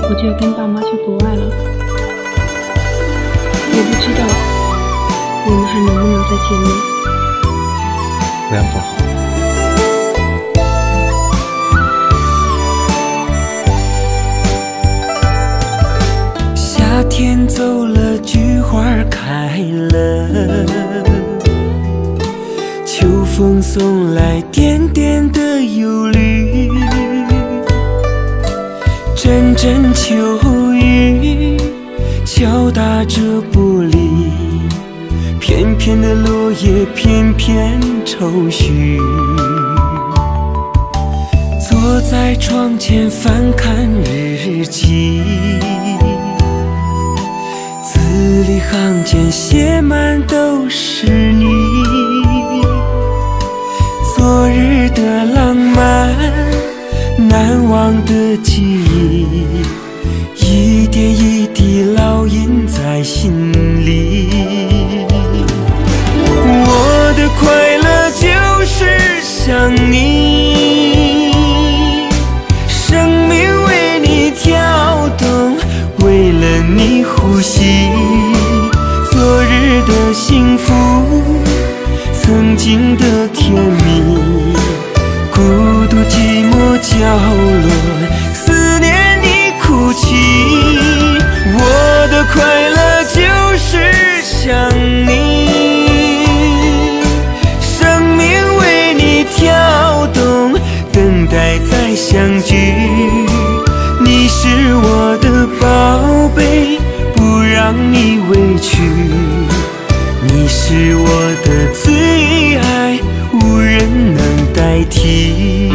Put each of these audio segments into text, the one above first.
我就要跟爸妈去国外了，我不知道我们还能不能再见面。 不要说好。 夏天走了，菊花开了，秋风送来点点的忧虑，阵阵秋雨敲打着玻璃，片片的落叶片片愁绪。坐在窗前翻看日记，字里行间写满都是你。昨日的浪漫，难忘的记忆，一点一滴烙印在心里。我的快乐就是想你，生命为你跳动，为了你呼吸。昨日的幸福，曾经的甜蜜，孤独寂寞角落，思念你哭泣。我的快乐就是想你，生命为你跳动，等待再相聚。你是我的宝贝，不让你委屈，你是我的最爱，无人能代替。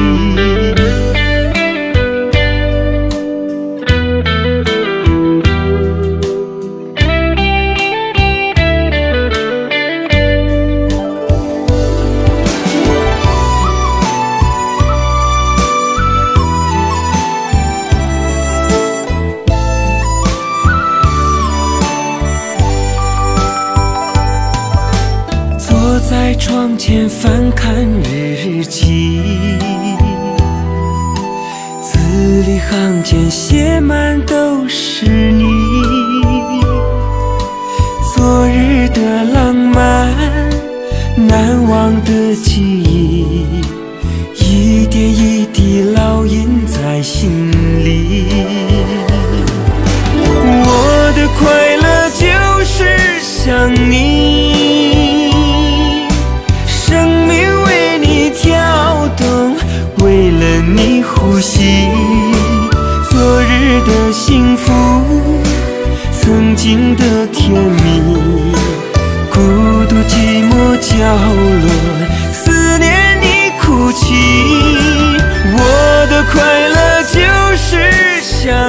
坐在窗前翻看日记，字里行间写满都是你。昨日的浪漫，难忘的记忆，一点一滴烙印在心里。我的快乐就是想你，生命为你跳动，为了你呼吸。昨日的幸福，曾经的甜蜜，孤独寂寞角落，思念你哭泣。我的快乐就是想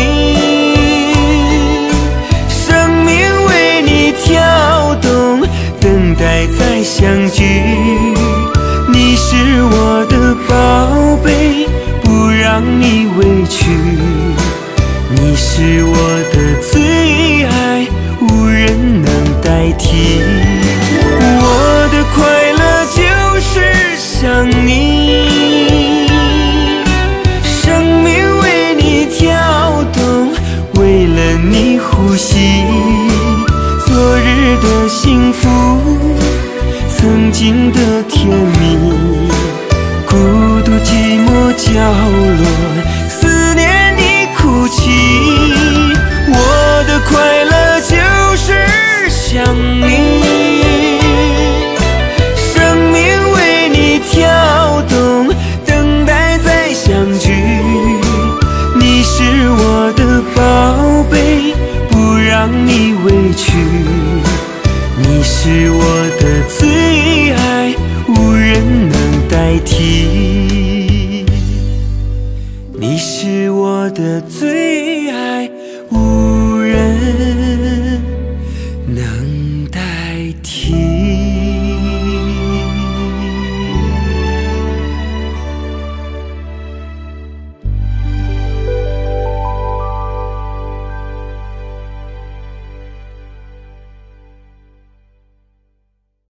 你，生命为你跳动，等待再相聚。你是我的宝贝，不让你委屈，你是我的最爱，无人能代替。我的快乐就是想你，生命为你跳动，为了你呼吸。昨日的幸福，曾经的甜蜜，孤独寂寞角落，思念你哭泣。我的快乐就是想你，生命为你跳动，等待再相聚。你是我的宝贝，不让你委屈，你是我的最爱，无人能代替。